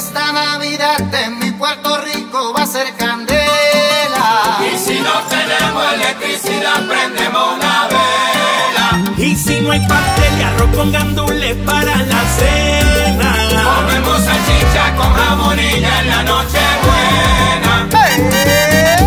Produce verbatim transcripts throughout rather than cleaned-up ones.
Esta Navidad en mi Puerto Rico va a ser candela. Y si no tenemos electricidad, prendemos una vela. Y si no hay pastel y arroz con gandules para la cena, comemos salchicha con jamonilla en la noche buena. ¡Hey!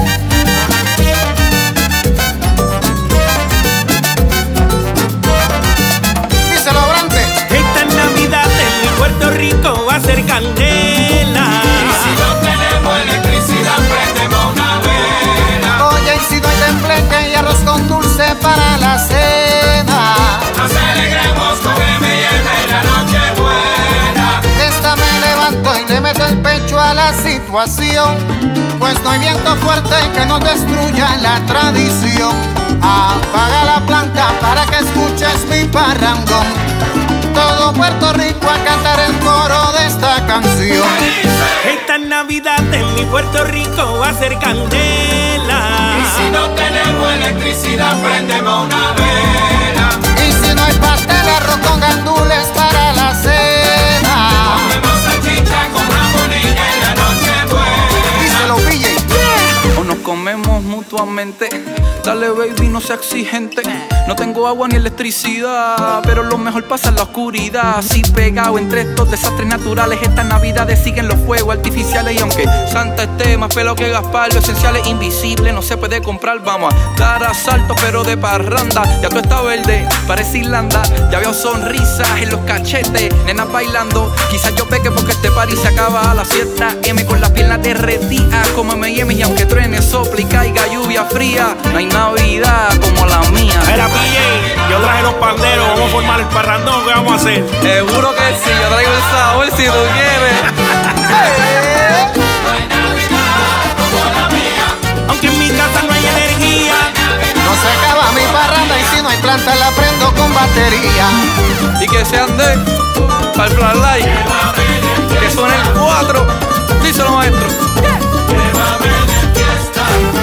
Díselo, Brante. esta Navidad en mi Puerto Rico va a ser candela. Y si no tenemos electricidad, prendemos una vela. Oye, y si no hay tembleque y arroz con dulce para la cena, Nos alegremos con M y M en la noche buena. esta me levanto y le meto el pecho a la situación, pues no hay viento fuerte que nos destruya la tradición. Apaga la planta para que escuches mi parrandón. Todo Puerto Rico a cantar el coro de esta canción. esta Navidad en mi Puerto Rico va a ser candela. Y si no tenemos electricidad, prendemos una vela. Y si no hay pastel, arroz con gandules para la cena, Comemos salchicha con jamonilla en la noche buena. díselo, P J. O nos comemos mutuamente. Dale baby, no sea exigente. No tengo agua ni electricidad, pero lo mejor pasa en la oscuridad. Así pegado entre estos desastres naturales, estas navidades siguen los fuegos artificiales. Y aunque Santa esté más pelo que Gaspar, lo esencial es invisible, no se puede comprar. Vamos a dar asalto pero de parranda. Ya todo está verde, parece Irlanda. Ya veo sonrisas en los cachetes, nenas bailando. Quizás yo peque porque este party se acaba a las siete a eme con las piernas derretidas como eme y eme. Y aunque truene, sople y caiga lluvia fría, no hay Navidad como la mía. Mira, P J, yo traje los panderos, vamos a formar el parrandón, ¿qué vamos a hacer? Seguro que sí, yo traigo el sabor si tú quieres. No hay Navidad como la mía. Aunque en mi casa no hay energía, No se acaba mi parranda y si no hay planta la prendo con batería. Y que se ande para el flashlight, que suene el cuatro. Díselo, maestro. Llévame de fiesta.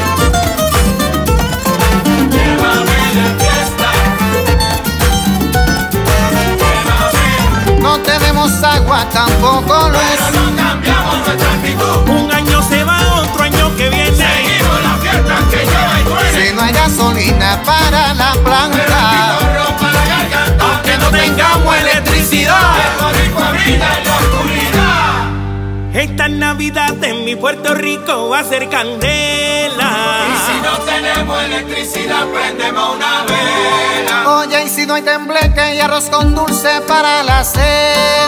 Llévame de fiesta. Llévame. No tenemos agua, tampoco luz. Pero no cambiamos nuestra actitud. un año se va, otro año que viene. Seguimos la fiesta que lleva y duele. Si no hay gasolina para la planta, Rompa la garganta. Aunque no tengamos electricidad, Puerto Rico brilla en la oscuridad. esta Navidad en mi Puerto Rico va a ser candela. Y si no tenemos electricidad, prendemos una vela. oye, y si no hay tembleque y arroz con dulce para la cena,